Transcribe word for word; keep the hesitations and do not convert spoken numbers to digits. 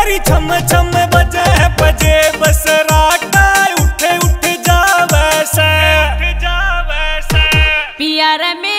तेरी छम छम बजे बजे बस राटा उठे उठ जावे से, उठ जावे से। पिया रे